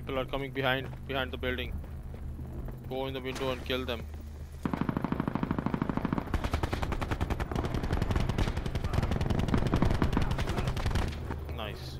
People are coming behind the building. Go in the window and kill them. Nice.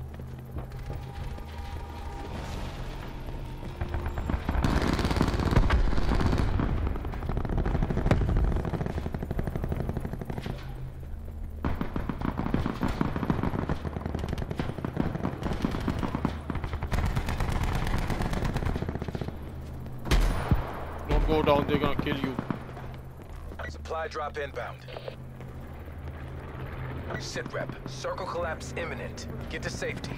Don't go down, they're gonna kill you. Supply drop inbound. Sit rep. Circle collapse imminent. Get to safety.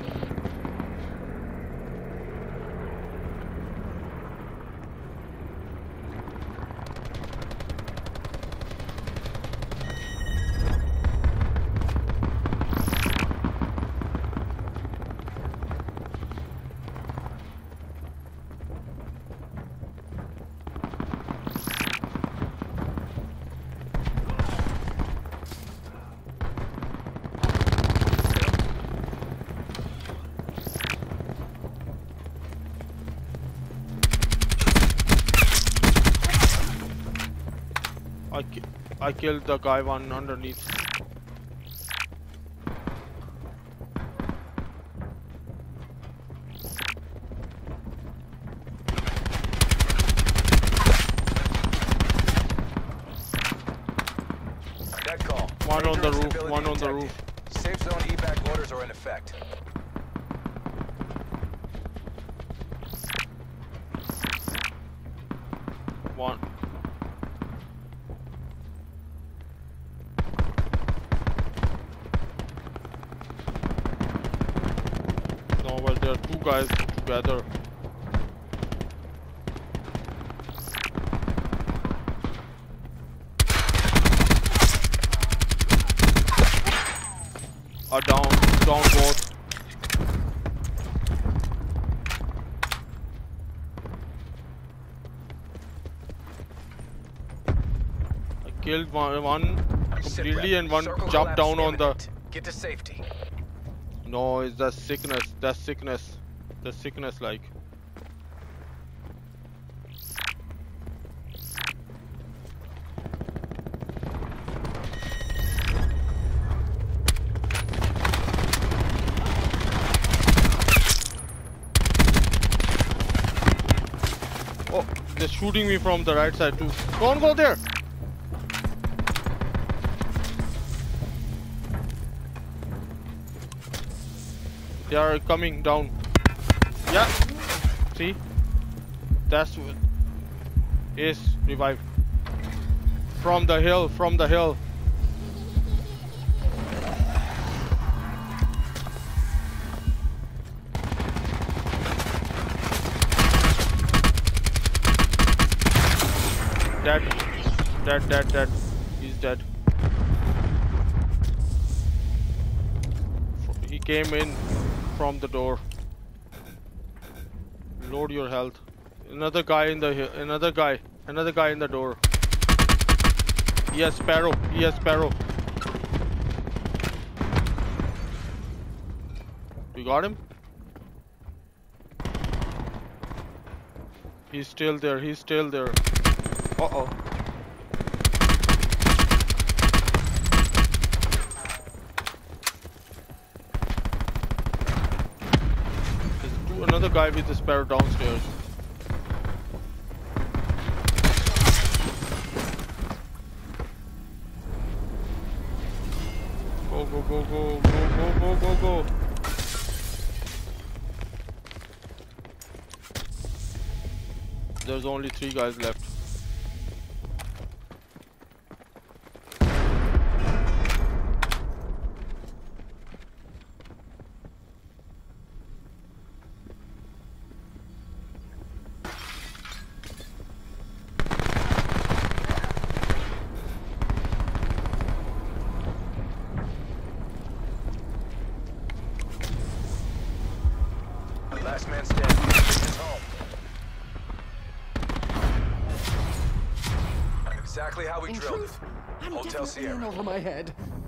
I killed the guy one underneath. That call. One on the roof, one on the roof. Safe zone evac orders are in effect. One. No, well, there are two guys together. Down both. I killed one completely and one jumped down on the... Get to safety. No, it's the sickness. That's sickness. The sickness like. Oh, they're shooting me from the right side too. Don't go there! They are coming down. Yeah. See? That's what is revived. From the hill, from the hill. Dead. He's dead. He came in from the door. Load your health. Another guy in the another guy in the door. He has Sparrow. You got him? He's still there. Uh-oh. Another guy with the Sparrow downstairs. Go. There's only 3 guys left. Last man standing. This is home. Exactly how we drilled it. I'm Hotel definitely in Sierra. over my head.